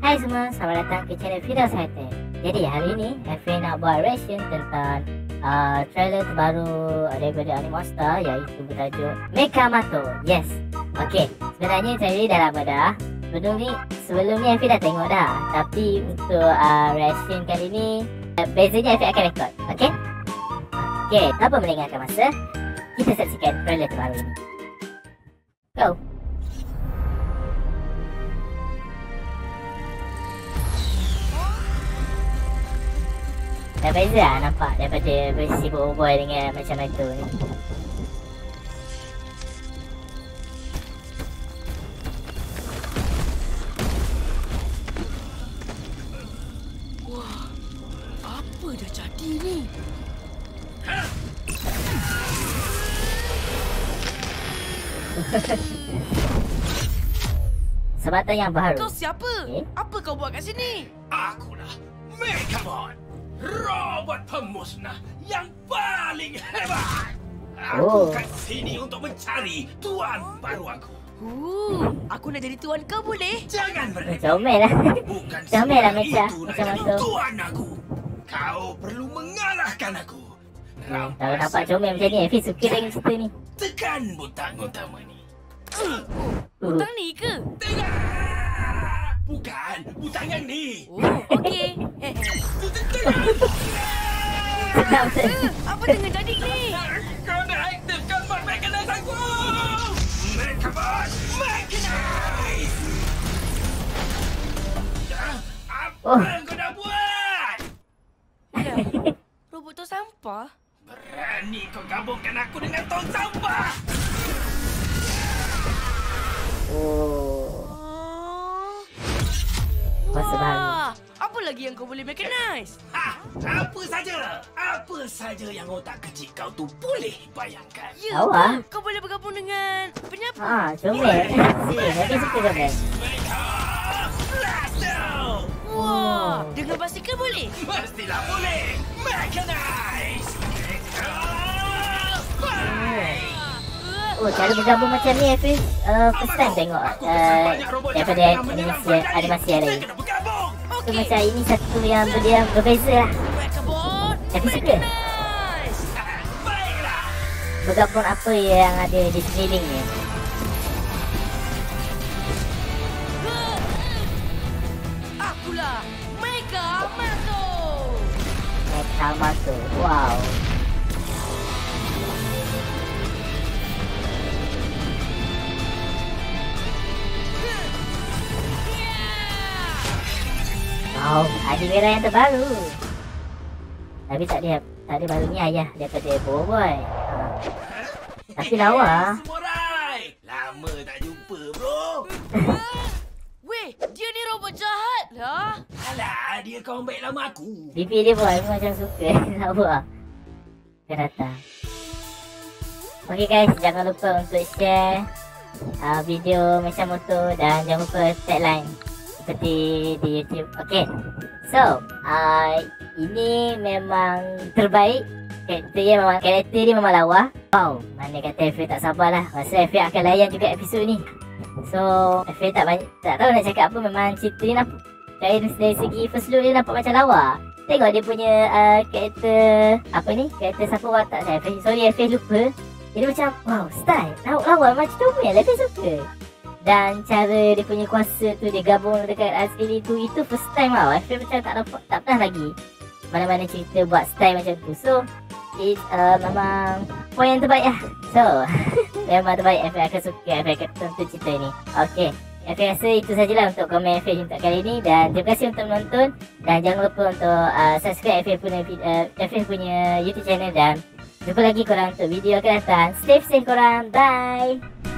Hai semua, selamat datang ke channel Firdaus Hightech. Jadi hari ini FA nak buat reaction tentang trailer terbaru daripada Animonster, iaitu bertajuk Mechamato. Yes. Okey, sebenarnya trailer ni dah lama dah. Sebelum ni FA dah tengok dah. Tapi untuk reaction kali ni bezanya FA akan rekod. Okey? Okey, tanpa melengahkan masa, kita saksikan trailer terbaru ini. Go. Dah beza lah nampak daripada versi Boboiboy dengan macam itu ni. Wah, apa dah jadi ni? Sebatan yang baru. Kau siapa? Apa kau buat kat sini? Akulah Megamon, robot pemusnah yang paling hebat. Aku kat sini untuk mencari tuan baru aku. Aku nak jadi tuan kau boleh? Jangan berdebat. Comel lah. Bukan Comel lah semua Mecha. itu nak Macam jadi tu. tuan aku. Kau perlu mengalahkan aku. Kalau nampak comel macam ni, Hafiz suka dengan cerita ni. Tekan butang utama ni. Butang ni ke? Tengah. Bukan, butang yang ni. Oh, okey. Sedap betul. Apa tengah jadi ni? Kau dah aktifkan mod mechanize aku. Megamon, mechanize. Apa yang kau dah buat? Ya, robot tu sampah. Berani kau gabungkan aku dengan tong sampah? Oh, kuasa baru. Wah, apa lagi yang kau boleh mechanize? Apa saja yang otak kecil kau tu boleh bayangkan. Ya, Tahu ah. kau boleh bergabung dengan penyapa? Comel. Serius, Hafiz suka comel. Wah, dengan basikal boleh? Pastilah boleh. Mechanize. Oh, cara bergabung macam ni Hafiz first time tengok daripada animasi yang lain. So macam ini satu yang berbeza lah. Megamon, Hafiz suka mechanize. Baiklah. bergabung apa yang ada di sekelilingnya. Akulah Mechamato. Mechamato. Wow. Wow, ada merah yang terbaru. Tapi tak ada barunya ayah daripada Boboiboy. Tapi lawa. Samurai. Lama tak jumpa, bro. Weh, dia ni robot jahat lah. Alah, dia kawan baik lama aku. Pipi dia pun aku macam suka. Lawa. Dia datang. Okay guys, jangan lupa untuk share video Mechamato dan jangan lupa tagline seperti di YouTube. Okay, so ini memang terbaik. Karakter dia memang lawa. Wow, mana kata FA tak sabarlah. Rasa FA akan layan juga episod ni. So FA tak tahu nak cakap apa. Memang cerita ni nampak dari segi first look dia nampak macam lawa. Tengok dia punya karakter apa ni, karakter siapa watak saya. Sorry FA lupa. Dia macam wow, style lawa macam comel. FA suka. Dan cara dia punya kuasa tu dia gabung dekat asli tu, itu first time tau. FA macam tak pernah lagi mana-mana cerita buat style macam tu. So memang poin yang terbaik lah. So memang terbaik. FA akan suka, FA akan tonton cerita ni. Okay, FA rasa itu sajalah untuk komen FA untuk kali ni. Dan terima kasih untuk menonton. Dan jangan lupa untuk subscribe FA punya YouTube channel. Dan jumpa lagi korang untuk video akan datang. Stay safe korang. Bye.